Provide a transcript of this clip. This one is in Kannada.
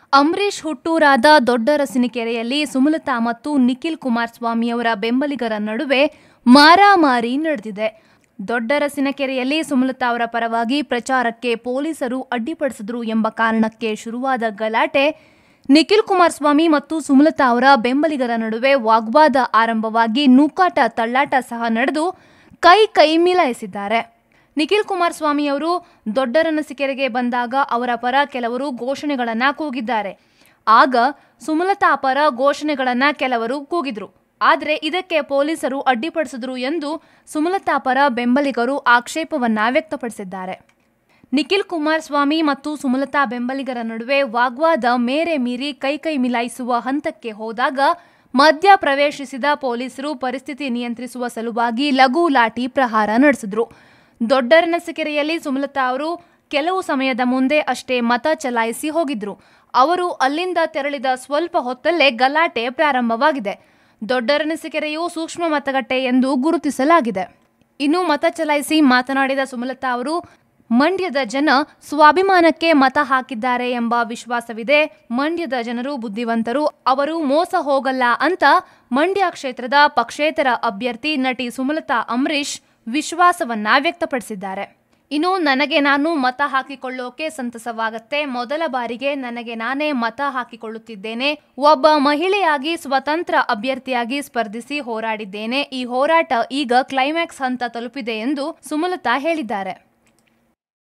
ಅಂಬರೀಶ್ ಹುಟ್ಟೂರಾದ ದೊಡ್ಡರಸಿನಕೆರೆಯಲ್ಲಿ ಸುಮಲತಾ ಮತ್ತು ನಿಖಿಲ್ ಕುಮಾರಸ್ವಾಮಿ ಅವರ ಬೆಂಬಲಿಗರ ನಡುವೆ ಮಾರಾಮಾರಿ ನಡೆದಿದೆ. ದೊಡ್ಡರಸಿನಕೆರೆಯಲ್ಲಿ ಸುಮಲತಾ ಅವರ ಪರವಾಗಿ ಪ್ರಚಾರಕ್ಕೆ ಪೊಲೀಸರು ಅಡ್ಡಿಪಡಿಸಿದ್ರು ಎಂಬ ಕಾರಣಕ್ಕೆ ಶುರುವಾದ ಗಲಾಟೆ ನಿಖಿಲ್ ಕುಮಾರಸ್ವಾಮಿ ಮತ್ತು ಸುಮಲತಾ ಅವರ ಬೆಂಬಲಿಗರ ನಡುವೆ ವಾಗ್ವಾದ ಆರಂಭವಾಗಿ ನೂಕಾಟ ತಳ್ಳಾಟ ಸಹ ನಡೆದು ಕೈ ಮಿಲಾಯಿಸಿದ್ದಾರೆ. ನಿಖಿಲ್ ಕುಮಾರಸ್ವಾಮಿ ಅವರು ದೊಡ್ಡರಸಿನಕೆರೆಗೆ ಬಂದಾಗ ಅವರ ಪರ ಕೆಲವರು ಘೋಷಣೆಗಳನ್ನ ಕೂಗಿದ್ದಾರೆ. ಆಗ ಸುಮಲತಾ ಪರ ಘೋಷಣೆಗಳನ್ನ ಕೆಲವರು ಕೂಗಿದ್ರು. ಆದರೆ ಇದಕ್ಕೆ ಪೊಲೀಸರು ಅಡ್ಡಿಪಡಿಸಿದ್ರು ಎಂದು ಸುಮಲತಾ ಪರ ಬೆಂಬಲಿಗರು ಆಕ್ಷೇಪವನ್ನ ವ್ಯಕ್ತಪಡಿಸಿದ್ದಾರೆ. ನಿಖಿಲ್ ಕುಮಾರಸ್ವಾಮಿ ಮತ್ತು ಸುಮಲತಾ ಬೆಂಬಲಿಗರ ನಡುವೆ ವಾಗ್ವಾದ ಮೇರೆ ಮೀರಿ ಕೈ ಮಿಲಾಯಿಸುವ ಹಂತಕ್ಕೆ ಹೋದಾಗ ಮಧ್ಯ ಪ್ರವೇಶಿಸಿದ ಪೊಲೀಸರು ಪರಿಸ್ಥಿತಿ ನಿಯಂತ್ರಿಸುವ ಸಲುವಾಗಿ ಲಘು ಲಾಠಿ ಪ್ರಹಾರ ನಡೆಸಿದ್ರು. ದೊಡ್ಡರಸಿನಕೆರೆಯಲ್ಲಿ ಸುಮಲತಾ ಅವರು ಕೆಲವು ಸಮಯದ ಮುಂದೆ ಅಷ್ಟೇ ಮತ ಚಲಾಯಿಸಿ ಹೋಗಿದ್ರು. ಅವರು ಅಲ್ಲಿಂದ ತೆರಳಿದ ಸ್ವಲ್ಪ ಹೊತ್ತಲ್ಲೇ ಗಲಾಟೆ ಪ್ರಾರಂಭವಾಗಿದೆ. ದೊಡ್ಡರಸಿನಕೆರೆಯು ಸೂಕ್ಷ್ಮ ಮತಗಟ್ಟೆ ಎಂದು ಗುರುತಿಸಲಾಗಿದೆ. ಇನ್ನು ಮತ ಚಲಾಯಿಸಿ ಮಾತನಾಡಿದ ಸುಮಲತಾ ಅವರು, ಮಂಡ್ಯದ ಜನ ಸ್ವಾಭಿಮಾನಕ್ಕೆ ಮತ ಹಾಕಿದ್ದಾರೆ ಎಂಬ ವಿಶ್ವಾಸವಿದೆ. ಮಂಡ್ಯದ ಜನರು ಬುದ್ಧಿವಂತರು, ಅವರು ಮೋಸ ಹೋಗಲ್ಲ ಅಂತ ಮಂಡ್ಯ ಕ್ಷೇತ್ರದ ಪಕ್ಷೇತರ ಅಭ್ಯರ್ಥಿ ನಟಿ ಸುಮಲತಾ ಅಂಬರೀಶ್ ವಿಶ್ವಾಸವನ್ನ ವ್ಯಕ್ತಪಡಿಸಿದ್ದಾರೆ. ಇನ್ನು ನನಗೆ ನಾನು ಮತ ಹಾಕಿಕೊಳ್ಳೋಕೆ ಸಂತಸವಾಗತ್ತೆ. ಮೊದಲ ಬಾರಿಗೆ ನನಗೆ ನಾನೇ ಮತ ಹಾಕಿಕೊಳ್ಳುತ್ತಿದ್ದೇನೆ. ಒಬ್ಬ ಮಹಿಳೆಯಾಗಿ ಸ್ವತಂತ್ರ ಅಭ್ಯರ್ಥಿಯಾಗಿ ಸ್ಪರ್ಧಿಸಿ ಹೋರಾಡಿದ್ದೇನೆ. ಈ ಹೋರಾಟ ಈಗ ಕ್ಲೈಮ್ಯಾಕ್ಸ್ ಹಂತ ತಲುಪಿದೆ ಎಂದು ಸುಮಲತಾ ಹೇಳಿದ್ದಾರೆ.